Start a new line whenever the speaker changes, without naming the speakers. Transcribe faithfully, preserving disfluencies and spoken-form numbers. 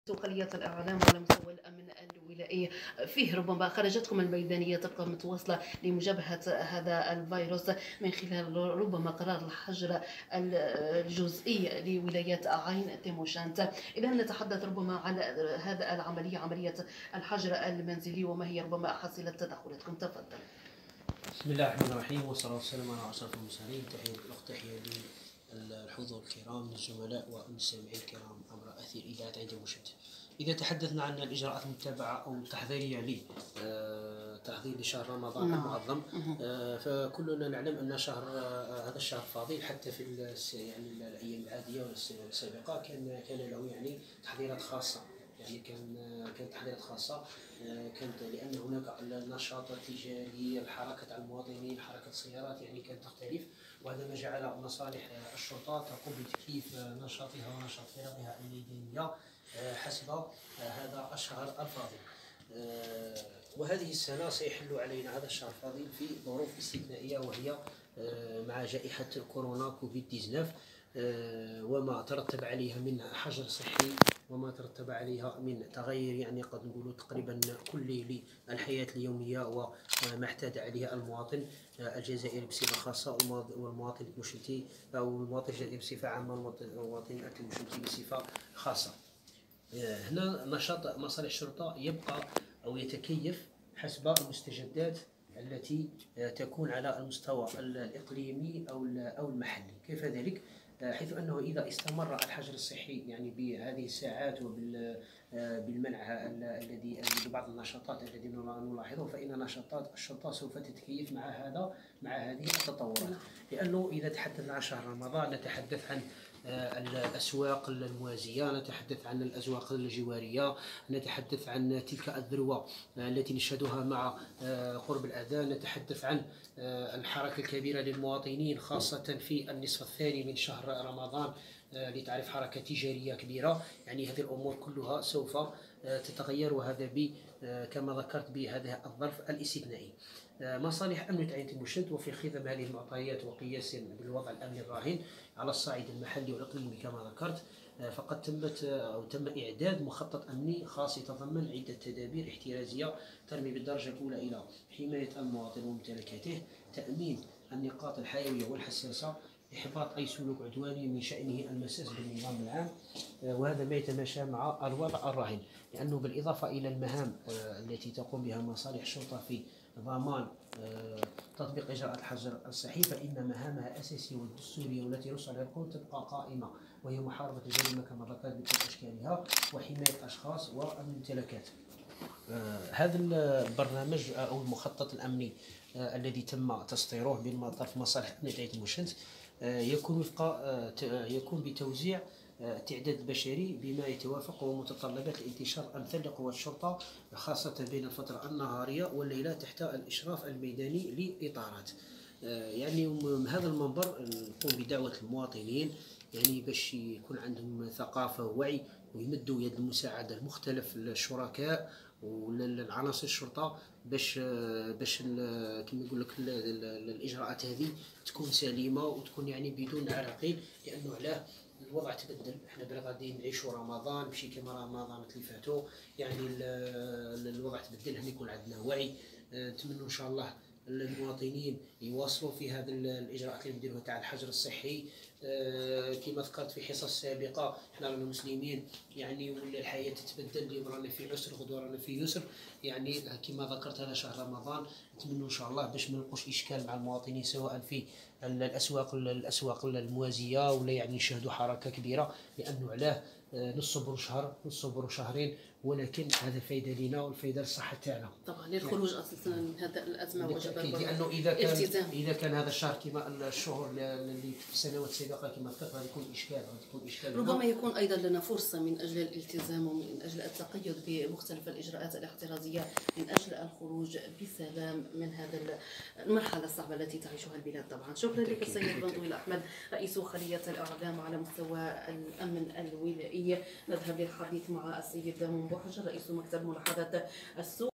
خلية الإعلام على مستوى الأمن الولائي فيه ربما خرجتكم الميدانية تبقى متواصلة لمجابهة هذا الفيروس من خلال ربما قرار الحجر الجزئي لولاية عين تيموشانت. إذا نتحدث ربما عن هذا العملية، عملية الحجر المنزلي، وما هي ربما حصيلة تدخلاتكم؟ تفضل.
بسم الله الرحمن الرحيم، والصلاة والسلام على أشرف المرسلين. تحية الأخت، تحية للحضور الكرام من الزملاء والمستمعين الكرام عبر أثير إذاعة عين تيموشانت. إذا تحدثنا عن الإجراءات المتبعة أو التحضيرية لتحضير لشهر رمضان المعظم، فكلنا نعلم أن شهر هذا الشهر فضيل حتى في يعني الأيام العادية والسابقة كان كان له يعني تحضيرات خاصة. يعني كان كانت تحضيرات خاصة، كانت لأن هناك النشاط التجاري، الحركة على المواطنين، حركة السيارات يعني كانت تختلف، وهذا ما جعل مصالح الشرطة تقوم بتكييف نشاطها ونشاط فرقها الميدانية حسب هذا الشهر الفاضل. وهذه السنة سيحل علينا هذا الشهر الفاضل في ظروف استثنائية، وهي مع جائحة كورونا كوفيد تسعة عشر وما ترتب عليها من حجر صحي، وما ترتب عليها من تغير يعني قد نقول تقريبا كلي للحياة اليومية وما اعتاد عليها المواطن الجزائري بصفة خاصة والمواطن التيموشنتي أو المواطن الجزائري بصفة عامة والمواطن التيموشنتي بصفة خاصة. هنا نشاط مصالح الشرطة يبقى أو يتكيف حسب المستجدات التي تكون على المستوى الإقليمي أو أو المحلي. كيف ذلك؟ حيث أنه إذا استمر الحجر الصحي يعني بهذه الساعات وبالمنع الذي ببعض النشاطات التي نلاحظه، فإن نشاطات الشرطة سوف تتكيف مع هذا مع هذه التطورات. لأنه إذا تحدثنا عن شهر رمضان نتحدث عن الأسواق الموازية، نتحدث عن الأسواق الجوارية، نتحدث عن تلك الذروة التي نشهدها مع قرب الأذان، نتحدث عن الحركة الكبيرة للمواطنين خاصة في النصف الثاني من شهر رمضان لتعرف حركة تجارية كبيرة. يعني هذه الأمور كلها سوف تتغير، وهذا ب كما ذكرت بهذا الظرف الاستثنائي. مصالح أمن عين تيموشانت وفي خضم هذه المعطيات وقياس بالوضع الأمني الراهن على الصعيد المحلي والإقليمي كما ذكرت، فقد تمت أو تم إعداد مخطط أمني خاص يتضمن عدة تدابير احترازية ترمي بالدرجة الأولى إلى حماية المواطن وممتلكاته، تأمين النقاط الحيوية والحساسة، إحباط أي سلوك عدواني من شأنه المساس بالنظام العام، وهذا ما يتماشى مع الوضع الراهن. لأنه بالإضافة إلى المهام التي تقوم بها مصالح الشرطة في ضمان تطبيق إجراءات الحجر الصحي، فإن مهامها الأساسية والدستورية والتي نص عليها القانون تبقى قائمة، وهي محاربة الجريمة كما ذكرت بكل أشكالها وحماية الأشخاص والممتلكات. هذا البرنامج أو المخطط الأمني الذي تم تسطيره من طرف مصالح أمن عين تيموشانت يكون وفق يكون بتوزيع تعداد البشري بما يتوافق ومتطلبات الانتشار أمثل لقوات الشرطة، خاصة بين الفترة النهارية والليلة تحت الإشراف الميداني لإطارات. يعني من هذا المنبر نقوم بدعوة المواطنين يعني باش يكون عندهم ثقافة ووعي، ويمدوا يد المساعدة لمختلف الشركاء والعناصر الشرطة باش باش كما نقول لك الإجراءات هذه تكون سليمة وتكون يعني بدون عراقيل. لأنه علاه الوضع تبدل، احنا بلا غادي نعيشوا رمضان ماشي كما رمضان اللي فاتوا، يعني الوضع تبدل، هنا يكون عندنا وعي. نتمنى ان شاء الله المواطنين يواصلوا في هذا الاجراءات اللي نديروها تاع الحجر الصحي. أه كما ذكرت في حصص سابقه، احنا رانا مسلمين يعني ولا الحياه تتبدل، اليوم رانا في عسر غدوه رانا في يسر. يعني كما ذكرت هذا شهر رمضان، نتمنى ان شاء الله باش ما نلقوش اشكال مع المواطنين سواء في الاسواق الاسواق الموازيه ولا يعني نشاهدوا حركه كبيره. لانه علاه نصبروا شهر نصبروا شهرين، ولكن هذا فايده لنا والفايده للصحه تاعنا.
طبعا للخروج يعني اصلا من هذا الازمه وجب
لانه اذا كان التزام. اذا كان هذا الشهر كما الشهور اللي في السنوات السابقه كما ذكرت غادي يكون اشكال غادي يكون اشكال
ربما يكون ايضا لنا فرصه من اجل الالتزام ومن اجل التقيد بمختلف الاجراءات الاحترازيه من اجل الخروج بسلام من هذا المرحله الصعبه التي تعيشها البلاد. طبعا شكرا لك السيد بندوي احمد، رئيس خليه الاعلام على مستوى الامن الولائي. نذهب للحديث مع السيد منبوحجر، رئيس مكتب ملاحظه السوق.